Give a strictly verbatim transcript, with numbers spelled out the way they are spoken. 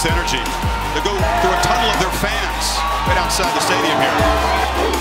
this energy. They go through a tunnel of their fans right outside the stadium here.